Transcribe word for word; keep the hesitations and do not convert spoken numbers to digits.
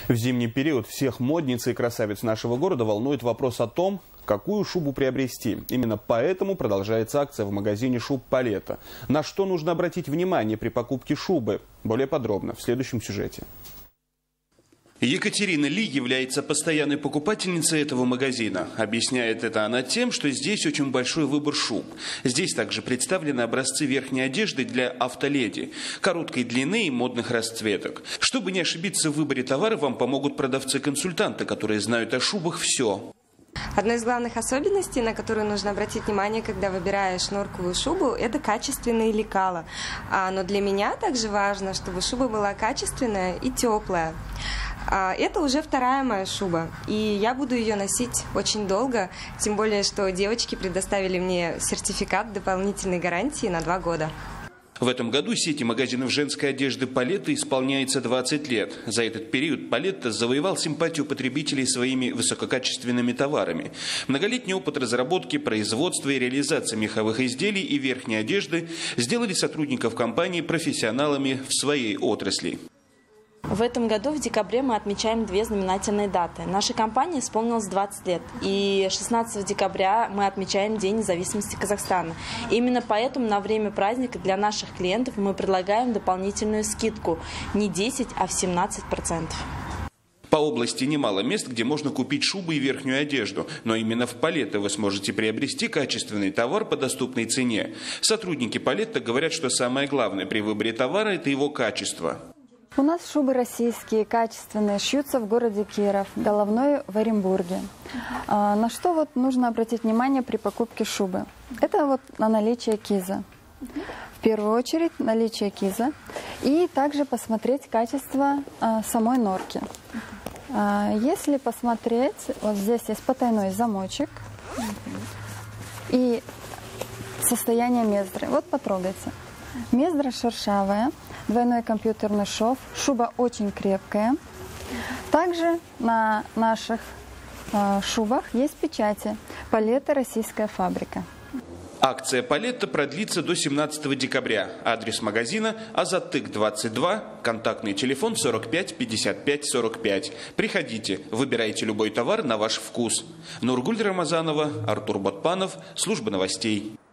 В зимний период всех модниц и красавиц нашего города волнует вопрос о том, какую шубу приобрести. Именно поэтому продолжается акция в магазине шуб Палетта. На что нужно обратить внимание при покупке шубы? Более подробно в следующем сюжете. Екатерина Ли является постоянной покупательницей этого магазина. Объясняет это она тем, что здесь очень большой выбор шуб. Здесь также представлены образцы верхней одежды для автоледи, короткой длины и модных расцветок. Чтобы не ошибиться в выборе товара, вам помогут продавцы-консультанты, которые знают о шубах все. Одной из главных особенностей, на которую нужно обратить внимание, когда выбираешь норковую шубу, это качественные лекала. А, но для меня также важно, чтобы шуба была качественная и теплая. А, это уже вторая моя шуба, и я буду ее носить очень долго, тем более, что девочки предоставили мне сертификат дополнительной гарантии на два года. В этом году сети магазинов женской одежды Палетта исполняется двадцать лет. За этот период Палетта завоевал симпатию потребителей своими высококачественными товарами. Многолетний опыт разработки, производства и реализации меховых изделий и верхней одежды сделали сотрудников компании профессионалами в своей отрасли. В этом году в декабре мы отмечаем две знаменательные даты. Нашей компании исполнилось двадцать лет, и шестнадцатого декабря мы отмечаем День независимости Казахстана. Именно поэтому на время праздника для наших клиентов мы предлагаем дополнительную скидку не десять, а в семнадцать процентов. По области немало мест, где можно купить шубы и верхнюю одежду, но именно в Палетта вы сможете приобрести качественный товар по доступной цене. Сотрудники Палетта говорят, что самое главное при выборе товара – это его качество. У нас шубы российские, качественные, шьются в городе Киров, головной в Оренбурге. А, на что вот нужно обратить внимание при покупке шубы? Это вот на наличие киза. В первую очередь наличие киза. И также посмотреть качество а, самой норки. А, если посмотреть, вот здесь есть потайной замочек и состояние мездры. Вот потрогайте. Мездра шершавая. Двойной компьютерный шов, шуба очень крепкая. Также на наших э, шубах есть печати «Палетта. Российская фабрика». Акция Палетта продлится до семнадцатого декабря. Адрес магазина Азаттык двадцать два, контактный телефон сорок пять пятьдесят пять сорок пять. Приходите, выбирайте любой товар на ваш вкус. Нургуль Рамазанова, Артур Ботпанов, служба новостей.